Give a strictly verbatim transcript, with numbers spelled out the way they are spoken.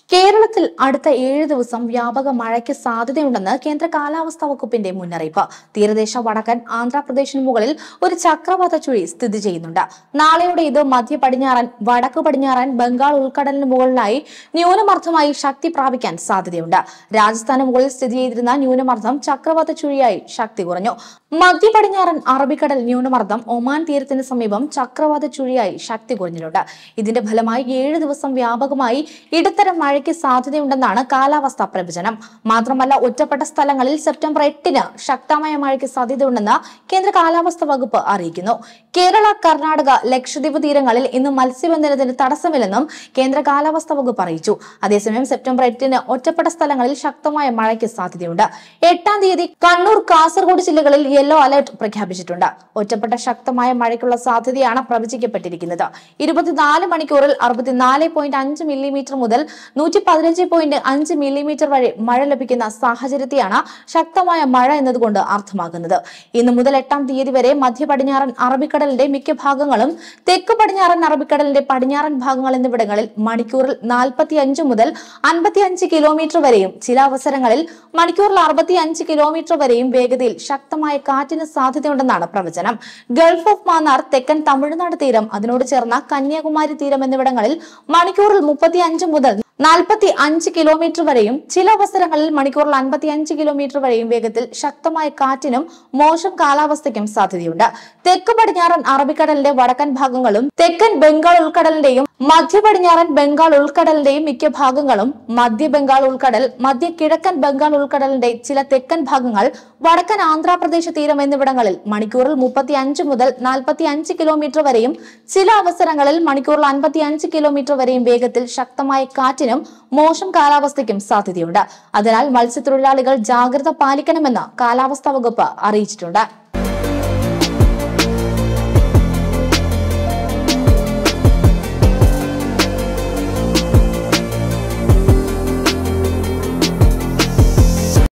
കേരളത്തിൽ അടുത്ത ഏഴ് ദിവസം വ്യാപക മഴയ്ക്ക് സാധ്യതയുണ്ടെന്ന് കേന്ദ്ര കാലാവസ്ഥാ വകുപ്പിന്റെ മുന്നറിയിപ്പ്. തീരദേശ വടക്കൻ ആന്ധ്രാപ്രദേശിന് മുകളിൽ ഒരു ചക്രവാത ചുഴി സ്ഥിതി ചെയ്യുന്നുണ്ട്. നാളെയോടെ ഇത് മധ്യ പടിഞ്ഞാറൻ വടക്കു പടിഞ്ഞാറൻ ബംഗാൾ ഉൾക്കടലിന് മുകളിലായി ന്യൂനമർദ്ദമായി ശക്തി പ്രാപിക്കാൻ സാധ്യതയുണ്ട്. രാജസ്ഥാന് മുകളിൽ സ്ഥിതി ചെയ്തിരുന്ന ന്യൂനമർദ്ദം ചക്രവാത ചുഴിയായി ശക്തി കുറഞ്ഞു. മധ്യ പടിഞ്ഞാറൻ അറബിക്കടൽ ന്യൂനമർദ്ദം ഒമാൻ തീരത്തിന് സമീപം ചക്രവാത ചുഴിയായി ശക്തി കുറഞ്ഞിട്ടുണ്ട്. ഇതിന്റെ ഫലമായി ഏഴ് ദിവസം വ്യാപകമായി ഇടത്തരം മഴയ്ക്ക് സാധ്യതയുണ്ടെന്നാണ് കാലാവസ്ഥാ പ്രവചനം. മാത്രമല്ല, ഒറ്റപ്പെട്ട സ്ഥലങ്ങളിൽ സെപ്റ്റംബർ എട്ടിന് ശക്തമായ മഴയ്ക്ക് സാധ്യതയുണ്ടെന്ന് കേന്ദ്ര കാലാവസ്ഥാ വകുപ്പ് അറിയിക്കുന്നു. കേരള, കർണാടക, ലക്ഷദ്വീപ് തീരങ്ങളിൽ ഇന്ന് മത്സ്യബന്ധനത്തിന് തടസ്സമില്ലെന്നും കേന്ദ്ര കാലാവസ്ഥാ വകുപ്പ് അറിയിച്ചു. അതേസമയം സെപ്റ്റംബർ എട്ടിന് ഒറ്റപ്പെട്ട സ്ഥലങ്ങളിൽ ശക്തമായ മഴയ്ക്ക് സാധ്യതയുണ്ട്. എട്ടാം തീയതി കണ്ണൂർ, കാസർഗോഡ് ജില്ലകളിൽ യെല്ലോ അലർട്ട് പ്രഖ്യാപിച്ചിട്ടുണ്ട്. ഒറ്റപ്പെട്ട ശക്തമായ മഴയ്ക്കുള്ള സാധ്യതയാണ് പ്രവചിക്കപ്പെട്ടിരിക്കുന്നത്. ഇരുപത്തിനാല് മണിക്കൂറിൽ അറുപത്തിനാല് പോയിന്റ് അഞ്ച് മില്ലിമീറ്റർ മുതൽ നൂറ്റി പതിനഞ്ച് പോയിന്റ് അഞ്ച് മില്ലിമീറ്റർ വരെ മഴ ലഭിക്കുന്ന സാഹചര്യത്തെയാണ് ശക്തമായ മഴ എന്നതുകൊണ്ട് അർത്ഥമാക്കുന്നത്. ഇന്ന് മുതൽ എട്ടാം തീയതി വരെ മധ്യ പടിഞ്ഞാറൻ അറബിക്കടലിന്റെ മിക്ക ഭാഗങ്ങളും, തെക്ക് പടിഞ്ഞാറൻ അറബിക്കടലിന്റെ പടിഞ്ഞാറൻ ഭാഗങ്ങൾ എന്നിവിടങ്ങളിൽ മണിക്കൂറിൽ നാൽപ്പത്തി അഞ്ച് മുതൽ അൻപത്തി അഞ്ച് കിലോമീറ്റർ വരെയും ചില അവസരങ്ങളിൽ മണിക്കൂറിൽ അറുപത്തി അഞ്ച് കിലോമീറ്റർ വരെയും വേഗതയിൽ ശക്തമായ കാറ്റിന് സാധ്യതയുണ്ടെന്നാണ് പ്രവചനം. ഗൾഫ് ഓഫ് മാന്നാർ, തെക്കൻ തമിഴ്നാട് തീരം, അതിനോട് ചേർന്ന കന്യാകുമാരി തീരം എന്നിവിടങ്ങളിൽ മണിക്കൂറിൽ മുപ്പത്തി അഞ്ച് മുതൽ നാൽപ്പത്തി അഞ്ച് കിലോമീറ്റർ വരെയും ചില അവസരങ്ങളിൽ മണിക്കൂറിൽ അൻപത്തി അഞ്ച് കിലോമീറ്റർ വരെയും വേഗത്തിൽ ശക്തമായ കാറ്റിനും മോശം കാലാവസ്ഥയ്ക്കും സാധ്യതയുണ്ട്. തെക്ക് പടിഞ്ഞാറൻ അറബിക്കടലിന്റെ വടക്കൻ ഭാഗങ്ങളും തെക്കൻ ബംഗാൾ ഉൾക്കടലിന്റെയും മധ്യ പടിഞ്ഞാറൻ ബംഗാൾ ഉൾക്കടലിന്റെയും മിക്ക ഭാഗങ്ങളും, മധ്യ ബംഗാൾ ഉൾക്കടൽ, മധ്യ കിഴക്കൻ ബംഗാൾ ഉൾക്കടലിന്റെ ചില തെക്കൻ ഭാഗങ്ങൾ, വടക്കൻ ആന്ധ്രാപ്രദേശ് തീരം എന്നിവിടങ്ങളിൽ മണിക്കൂറിൽ മുപ്പത്തി അഞ്ച് മുതൽ നാൽപ്പത്തി അഞ്ച് കിലോമീറ്റർ വരെയും ചില അവസരങ്ങളിൽ മണിക്കൂറിൽ അൻപത്തി അഞ്ച് കിലോമീറ്റർ വരെയും വേഗത്തിൽ ശക്തമായ കാറ്റിനും മോശം കാലാവസ്ഥയ്ക്കും സാധ്യതയുണ്ട്. അതിനാൽ മത്സ്യത്തൊഴിലാളികൾ ജാഗ്രത പാലിക്കണമെന്ന് കാലാവസ്ഥാ വകുപ്പ് അറിയിച്ചിട്ടുണ്ട്.